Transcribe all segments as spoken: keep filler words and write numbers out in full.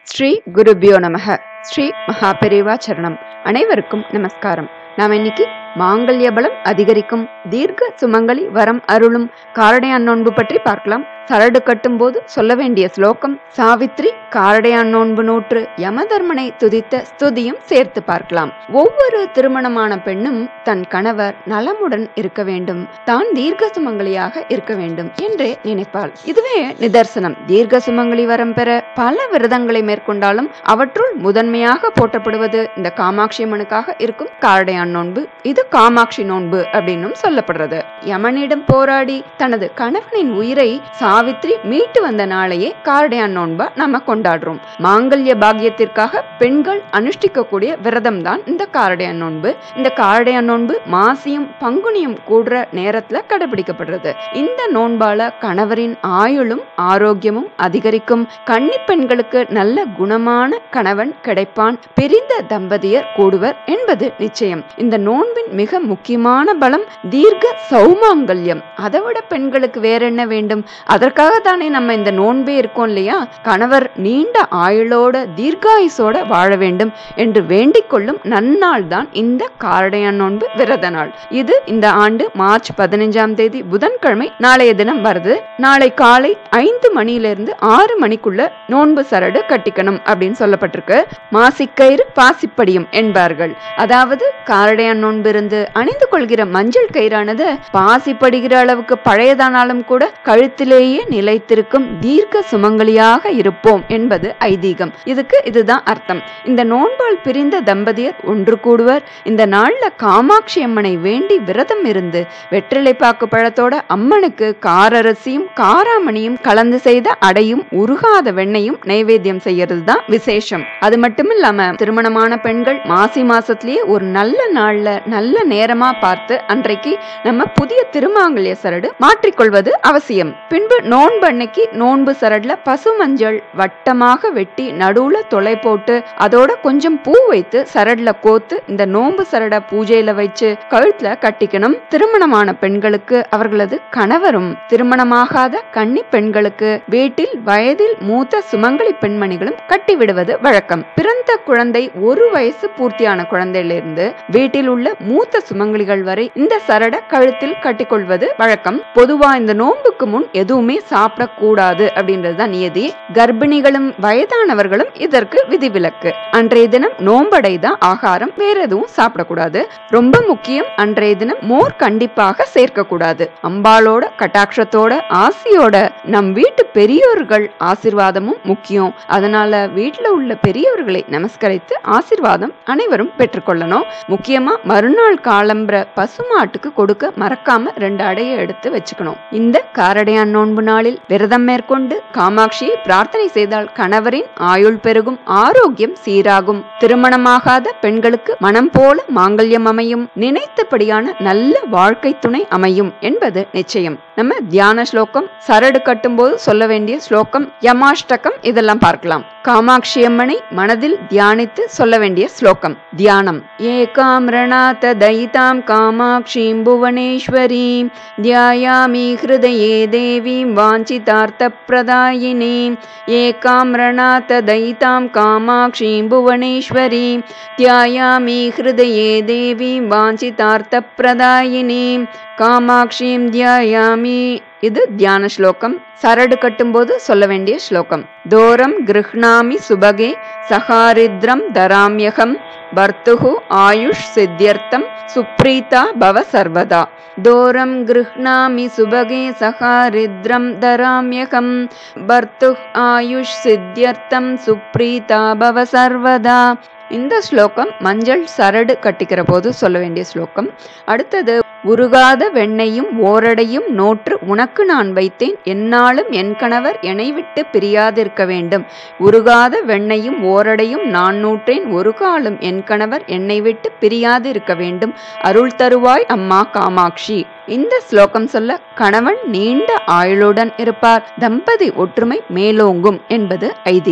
ஸ்ரீ குருபியோ நமக. ஸ்ரீ மகாபெரிவா சரணம். அனைவருக்கும் நமஸ்காரம். நாம் இன்னைக்கு மாங்கல்ய பலம் அதிகரிக்கும் தீர்க்க சுமங்கலி வரம் அருளும் காரடையான் நோன்பு பற்றி பார்க்கலாம். சரடு கட்டும் போது சொல்ல வேண்டிய ஸ்லோகம் சாவித்ரி காரடையான் நோன்பு நூற்று யமதர்மனை துதித்த ஸ்துதியும் சேர்த்து பார்க்கலாம். ஒவ்வொரு திருமணமான பெண்ணும் தன் கணவர் நலமுடன் இருக்க வேண்டும், தான் தீர்க்க சுமங்கலியாக இருக்க வேண்டும் என்றே நினைப்பாள். இதுவே நிதர்சனம். தீர்க்க சுமங்கலி வரம் பெற பல விரதங்களை மேற்கொண்டாலும் அவற்றுள் முதன்மையாக போற்றப்படுவது இந்த காமாட்சி அம்மனுக்காக இருக்கும் காரடையான் நோன்பு. இது காமாட்சி நோன்பு அப்படின்னும் சொல்லப்படுறது. யமனிடம் போராடி தனது கணவனின் உயிரை சாவித்ரி மீட்டு வந்த நாளையே காரடையான் நோன்பா நாம கொண்டாடுறோம். மாங்கல்ய பாக்கியத்திற்காக பெண்கள் அனுஷ்டிக்கக்கூடிய விரதம் தான் இந்த காரடையான் நோன்பு. இந்த காரடையான் நோன்பு மாசியும் பங்குனியும் கூடுற நேரத்துல கடைபிடிக்கப்படுறது. இந்த நோன்பால கணவரின் ஆயுளும் ஆரோக்கியமும் அதிகரிக்கும். கன்னி பெண்களுக்கு நல்ல குணமான கணவன் கிடைப்பான். பிரிந்த தம்பதியர் கூடுவர் என்பது நிச்சயம். இந்த நோன்பின் மிக முக்கியமான பலம் தீர்க்க சௌமாங்கல்யம். அதை விட பெண்களுக்கு வேற என்ன வேண்டும்? அதற்காக தானே நம்ம இந்த நோன்பே இருக்கோம் இல்லையா? கணவர் நீண்ட ஆயுளோட தீர்காயுசோட வாழ வேண்டும் என்று வேண்டிக் கொள்ளும் நன்னாள் தான் இந்த காரடையான் நோன்பு விரத நாள். இது இந்த ஆண்டு மார்ச் பதினைஞ்சாம் தேதி புதன்கிழமை நாளைய தினம் வருது. நாளை காலை ஐந்து மணியிலிருந்து ஆறு மணிக்குள்ள நோன்பு சரடு கட்டிக்கணும் அப்படின்னு சொல்லப்பட்டிருக்கு. மாசிக்கயிறு பாசிப்படியும் என்பார்கள். அதாவது காரடையான் நோன்பு இருந்து அணிந்து கொள்கிற மஞ்சள் கயிறானது பாசிப்படுகிற அளவுக்கு பழையதானாலும் கூட கழுத்திலேயே நிலைத்திருக்கும் தீர்க்க சுமங்கலியாக இருப்போம் என்பது ஐதீகம். இதுக்கு இதுதான் அர்த்தம். இந்த நோன்பால் பிரிந்த தம்பதியர் ஒன்று கூடுவர். இந்த நாள்ல காமாட்சி அம்மனை வேண்டி விரதம் இருந்து வெற்றிலை பாக்கு பழத்தோட அம்மனுக்கு காரரசியும் காராமணியும் கலந்து செய்த அடையும் உருகாத வெண்ணையும் நைவேத்தியம் செய்யறது தான் விசேஷம். அது மட்டும் இல்லாம திருமணமான பெண்கள் மாசி மாசத்திலேயே ஒரு நல்ல நாள்ல நல்ல நேரமா பார்த்து அன்றைக்கு நம்ம புதிய திருமாங்கல்ய சரடு மாற்றிக்கொள்வது அவசியம். பின்பு நோன்பு அன்னைக்கு நோன்பு சரடுல பசு மஞ்சள் வட்டமாக வெட்டி நடுவுல தொலை போட்டு அதோட கொஞ்சம் பூ வைத்து சரடுல கோத்து இந்த நோன்பு சரட பூஜையில வச்சு கழுத்துல கட்டிக்கணும். திருமணமான பெண்களுக்கு அவர்களது கணவரும், திருமணமாகாத கன்னி பெண்களுக்கு வீட்டில் வயதில் மூத்த சுமங்கலி பெண்மணிகளும் கட்டி விடுவது வழக்கம். பிறந்த குழந்தை ஒரு வயசு பூர்த்தியான குழந்தையிலிருந்து வீட்டில் உள்ள மூத்த சுமங்கலிகள் வரை இந்த சரட கழுத்தில் கட்டிக்கொள்வது வழக்கம். பொதுவா இந்த நோன்புக்கு முன் எதுவுமே சாப்பிடக்கூடாது அப்படின்றதுதான் நியதி. கர்ப்பிணிகளும் வயதானவர்களும் இதற்கு விதிவிலக்கு. அன்றைய தினம் நோன்படைதான் ஆகாரம், வேற எதுவும் சாப்பிடக்கூடாது. ரொம்ப முக்கியம், அன்றைய தினம் மோர் கண்டிப்பாக சேர்க்க கூடாது. அம்பாளோட கட்டாட்சத்தோட ஆசியோட நம் வீட்டு பெரியோர்கள் ஆசிர்வாதமும் முக்கியம். அதனால வீட்டுல உள்ள பெரியவர்களை நமஸ்கரித்து ஆசிர்வாதம் அனைவரும் பெற்றுக்கொள்ளணும். முக்கியமா மறுநாள் காலம்பர பசுமாட்டுக்கு கொடுக்க மறக்காம ரெண்டு அடையை எடுத்து வச்சுக்கணும். இந்த காரடையான் நோன்பு நாளில் விரதம் மேற்கொண்டு காமாட்சியை பிரார்த்தனை செய்தால் கணவரின் ஆயுள் பெருகும், ஆரோக்கியம் சீராகும். திருமணமாகாத பெண்களுக்கு மனம் போல மாங்கல்யம் அமையும், நினைத்தபடியான நல்ல வாழ்க்கை துணை அமையும் என்பது நிச்சயம். நம்ம தியான ஸ்லோகம், சரடு கட்டும் போது சொல்ல வேண்டிய ஸ்லோகம், யமாஷ்டகம் இதெல்லாம் பார்க்கலாம். காமாட்சி அம்மனை மனதில் தியானித்து சொல்ல வேண்டிய ஸ்லோகம் தியானம். ஏகாம் ரணாத தயிதாம் காமாட்சிம் புவனேஸ்வரீம் தியாயாமி ஹிருதயே தேவீம் வாஞ்சிதார்த்த பிரதாயினீம். ஏகாம் ரணாத தயிதாம் காமாட்சிம் புவனேஸ்வரீம் தியாயாமி ஹிருதயே தேவீம் வாஞ்சிதார்த்த பிரதாயினீம். காமாட்சிம் தியாயாமி. இது தியான ஸ்லோகம். சரடு கட்டும் போது சொல்ல வேண்டிய ஸ்லோகம் தோரம் கிருஹ்ணாமி சுபகே சகாரித்ரம் தராம்யகம் பர்த்துஹு ஆயுஷ் சித்யர்த்தம் சுப்ரீதா பவ சர்வதா. தோரம் கிருஹ்ணாமி சுபகே சகாரித்ரம் தராம்யகம் பர்த்துஹ் ஆயுஷ் சித்யர்த்தம் சுப்ரீதா பவ சர்வதா. இந்த ஸ்லோகம் மஞ்சள் சரடு கட்டிக்கிற போது சொல்ல வேண்டிய ஸ்லோகம். அடுத்தது உருகாத வெண்ணையும் ஓரடையும் நோற்று உனக்கு நான் வைத்தேன், என்னாலும் என் கணவர் என்னை விட்டு பிரியாதிருக்க வேண்டும். உருகாத வெண்ணையும் ஓரடையும் நான் நூற்றேன், ஒரு காலம் என் கணவர் என்னை விட்டு பிரியாதிருக்க வேண்டும். அருள் தருவாய் அம்மா காமாட்சி. இந்த ஸ்லோகம் சொல்ல கணவன் நீண்ட ஆயுளுடன் இருப்பார், தம்பதி ஒற்றுமை மேலோங்கும் என்பது ஐதீகம்.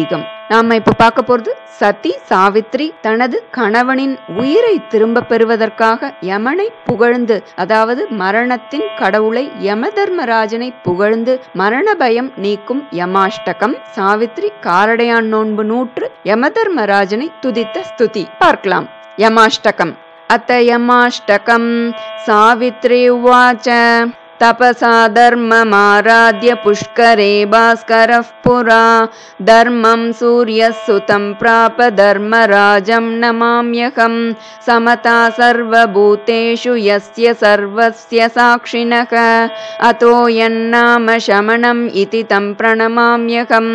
நாம இப்ப பார்க்க போறது சதி சாவித்ரி தனது கணவனின் உயிரை திரும்ப பெறுவதற்காக யமனை புகழ்ந்து, அதாவது மரணத்தின் கடவுளை யம தர்மராஜனை புகழ்ந்து மரண பயம் நீக்கும் யமாஷ்டகம். சாவித்ரி காரடையான் நோன்பு நூற்று யம தர்மராஜனை துதித்த ஸ்துதி பார்க்கலாம். யமாஷ்டகம். அத்த யமாஷ்டகம். சாவித்ரி உவாச்ச तपसा धर्ममाराध्य पुष्करे भास्करः पुरा धर्मं सूर्यः सुतं प्राप धर्मराजं नमाम्यहं समता सर्वभूतेषु यस्य सर्वस्य साक्षिणः अतो यन्नाम शमनम् इति तं प्रणमाम्यहं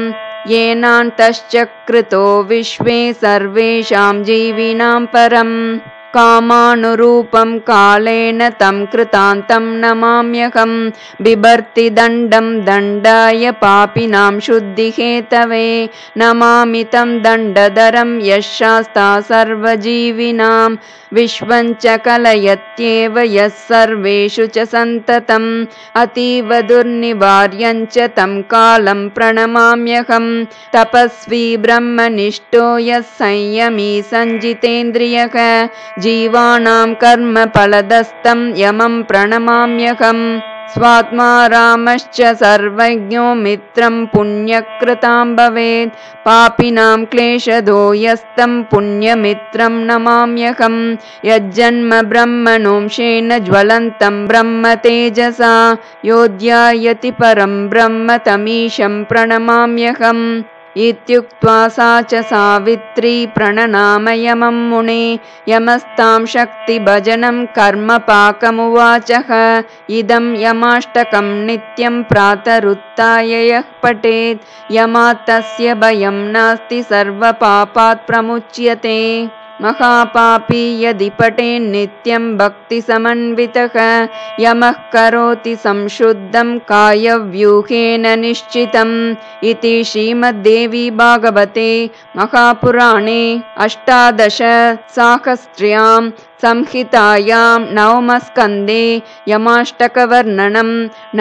येनान्तश्चकृतो विश्वे सर्वेषां जीविनां परम् कामानुरूपं कालेन तं कृतान्तं नमाम्यहं बिभर्ति दण्डं दण्डाय पापिनां शुद्धिहेतवे नमामि तं दण्डधरं यः शास्ता सर्वजीविनां विश्वं च कलयत्येव यः सर्वेषु च सन्ततम् अतीव दुर्निवार्यं च तं कालं प्रणमाम्यहं तपस्वी ब्रह्मनिष्ठो यः संयमी सञ्जितेन्द्रियः जीवानां कर्म फलदस्तं यमं प्रणमाम्यहं स्वात्मा रामश्च सर्वज्ञो मित्रं पुण्यकृतां भवेत् पापिनां क्लेशदो यस्तं पुण्यमित्रं नमाम्यहं यज्जन्म ब्रह्मणोंशेन ज्वलन्तं ब्रह्म तेजसा योऽध्यायति परं ब्रह्म तमीशं प्रणमाम्यहम् इत्युक्त्वा सा च सावित्री प्रणनाम यमं मुने यमस्तां शक्तिभजनं कर्मपाकमुवाचः इदं यमाष्टकं नित्यं प्रातरुत्थाय यः पठेत् यमात् तस्य भयं नास्ति सर्वपापात् प्रमुच्यते महापापी यदि पठेन् नित्यं भक्तिसमन्वितः यमः करोति संशुद्धं कायव्यूहेन निश्चितम् इति श्रीमद्देवी भागवते महापुराणे अष्टादश साहस्र्यां संहितायां नवमस्कन्धे यमाष्टकवर्णनं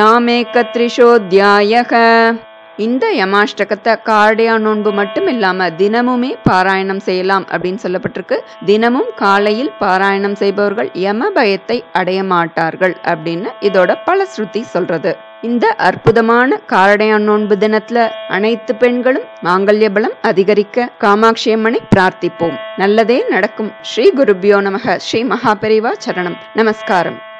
नामेकत्रिशोऽध्यायः. இந்த யமாஷ்டகத்தை காரடையான் நோன்பு மட்டும் இல்லாம தினமுமே பாராயணம் செய்யலாம் அப்படின்னு சொல்லப்பட்டிருக்கு. தினமும் காலையில் பாராயணம் செய்பவர்கள் யம பயத்தை அடைய மாட்டார்கள் அப்படின்னு இதோட பல ஸ்ருதி சொல்றது. இந்த அற்புதமான காரடையான் நோன்பு தினத்துல அனைத்து பெண்களும் மாங்கல்ய பலம் அதிகரிக்க காமாட்சி அம்மனை பிரார்த்திப்போம். நல்லதே நடக்கும். ஸ்ரீ குருபியோ நமக. ஸ்ரீ மகாபெரிவா சரணம். நமஸ்காரம்.